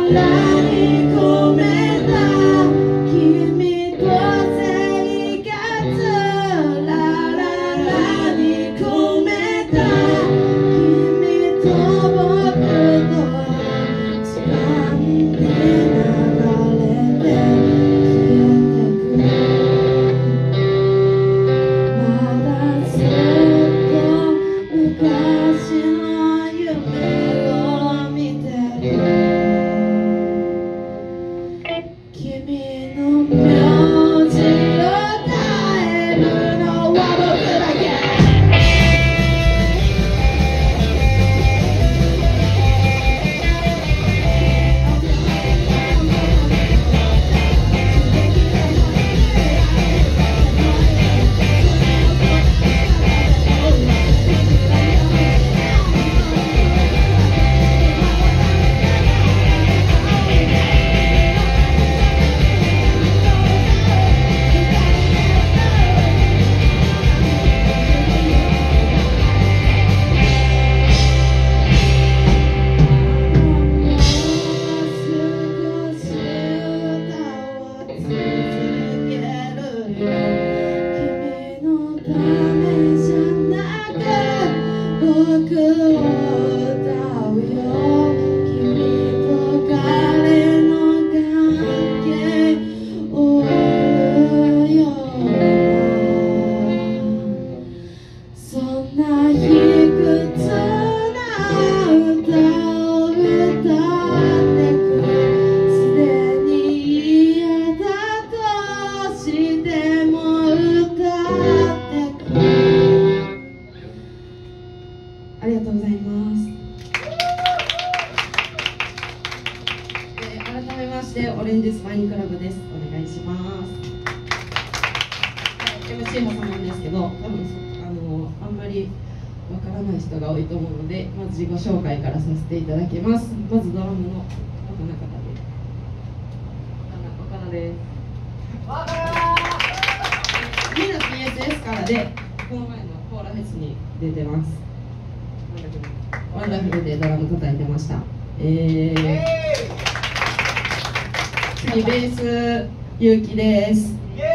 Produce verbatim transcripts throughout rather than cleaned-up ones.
ゆうきです。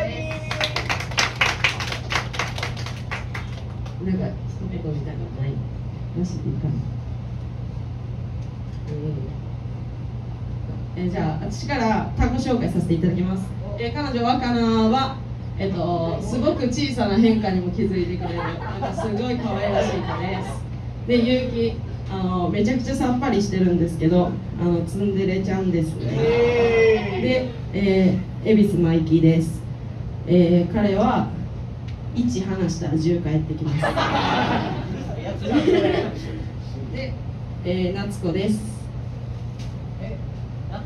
なんか一言みたいなのない？なしでいいかな。えー、じゃあ私から他己紹介させていただきます。えー、彼女はかなはえっとすごく小さな変化にも気づいてくれるなんかすごい可愛らしい子です。で、ゆうきあのめちゃくちゃさっぱりしてるんですけど、あのツンデレちゃんですね。で、えー恵比寿マイキーです、えー、彼はいち話したらじゅう帰ってきますで、えー、夏子です。え、夏子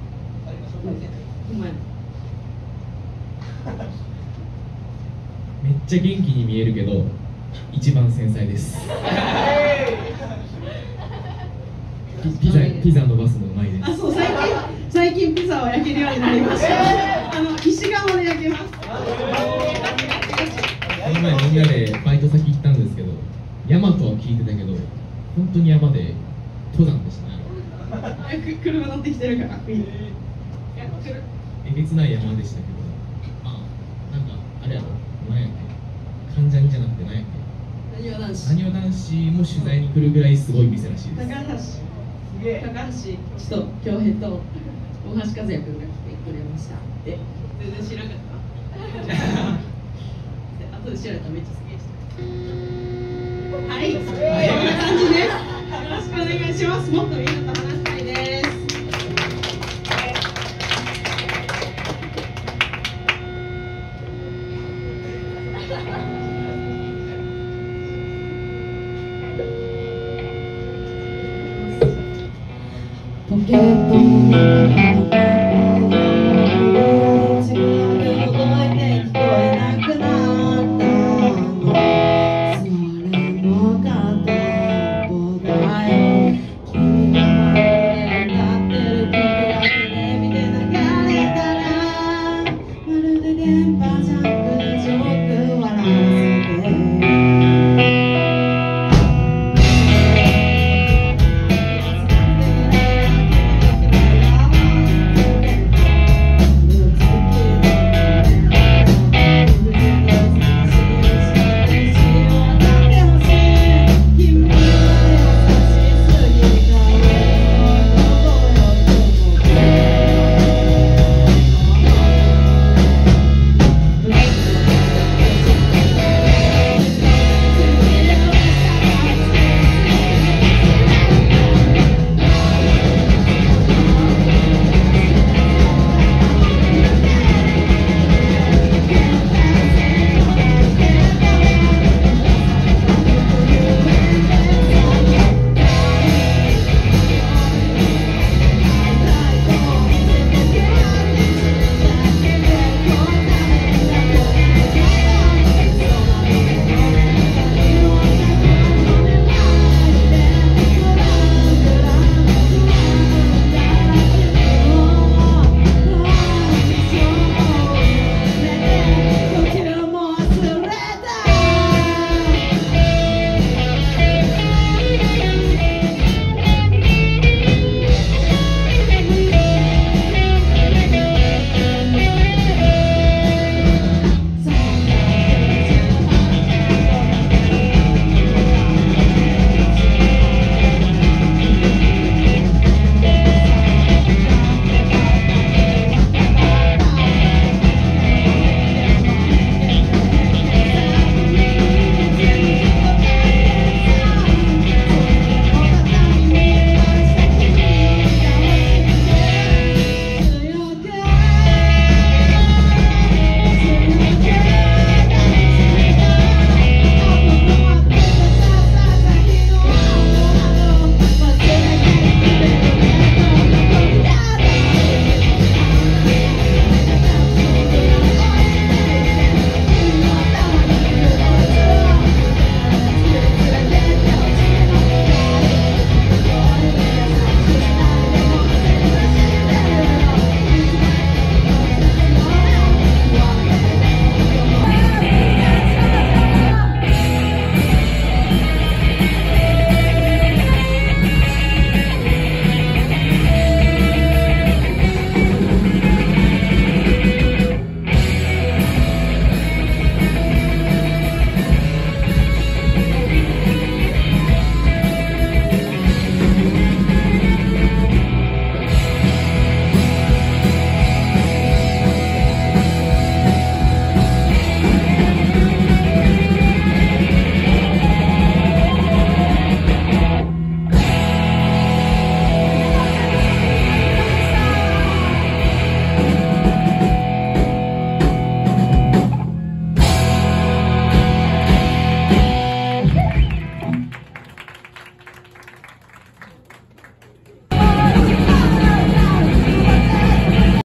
めっちゃ元気に見えるけど一番繊細ですピ, ピザピザのバスのうまいです。 あ、そう、最近最近ピザを焼けるようになりました。あの石窯で焼けます。この前みんなでバイト先行ったんですけど、山とは聞いてたけど本当に山で登山でしたね。 車乗ってきてるから。えげつない山でしたけど、あ、なんかあれやろ、何やっけ、関ジャニじゃなくて何やっけ、 なにわ男子。 なにわ男子も取材に来るぐらいすごい店らしいです。 高橋高橋と恭平と大橋和也君が来てくれました。で、全然知らなかった。後で知られたらめっちゃ好きでした。はい、こんな感じです。よろしくお願いします。もっとみんなと話したいです。ポケット